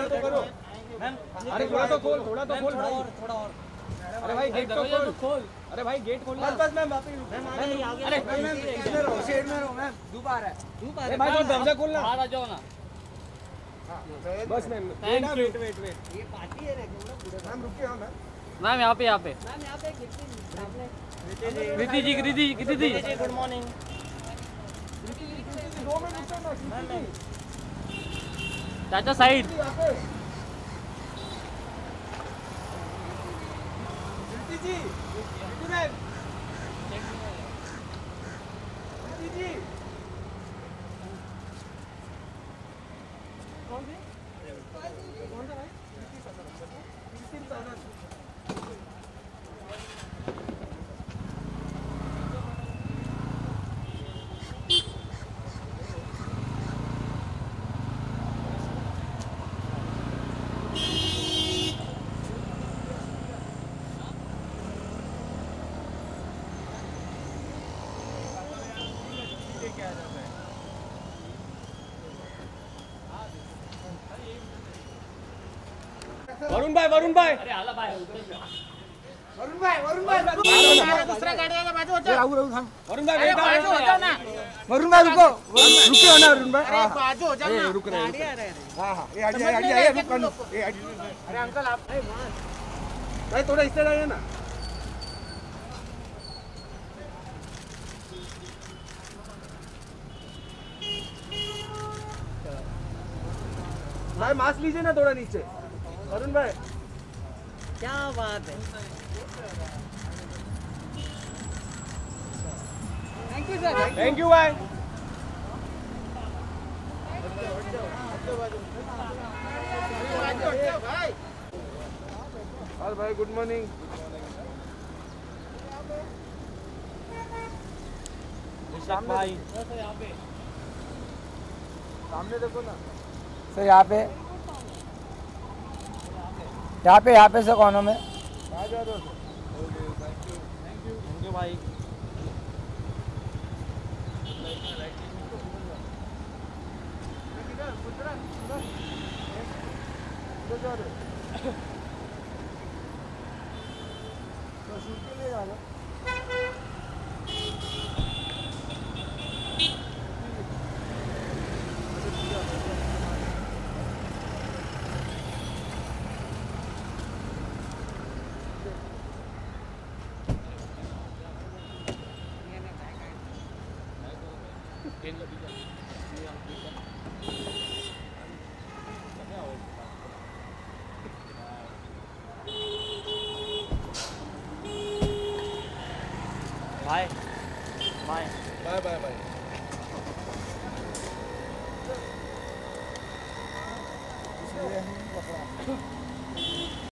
तो करो मैम। अरे थोड़ा तो खोल भाई। थोड़ा और। अरे भाई गेट तो खोल। अरे भाई गेट खोल। बस मैम वापस। अरे मैम शेड में रहो मैम। धूप आ रहा है। अरे भाई तो दरवाजा खोलना। बाहर आ जाओ ना। बस मैम वेट। ये पार्टी है मैम रुकिए। हाँ मैम यहाँ पे Kriti ji good morning. 2 minute रुकना। चाचा साइड। जी मैम। जी कौन सा भाई? वरुण भाई अरे आला भाई वरुण भाई दूसरा गाड़ी वाला बाजू हो जाओ। वरुण भाई बाजू हो जाओ ना। वरुण भाई रुको। रुके हो ना वरुण भाई। अरे बाजू हो जाओ ना। रुक रहे गाड़ी आ रहा है। हां ये आड़ी रुक। अरे अंकल आप भाई थोड़ा इस साइड आइए ना। भाई मास्क लीजिए ना थोड़ा नीचे। वरुण भाई क्या बात है। Thank you sir. Thank you भाई। भाई गुड मॉर्निंग। भाई सामने देखो ना सर। यहाँ पे सर कोनों में। कहाँ जा रहे हो? थैंक यू भाई। शूट के लिए जा रहा बाय बाय।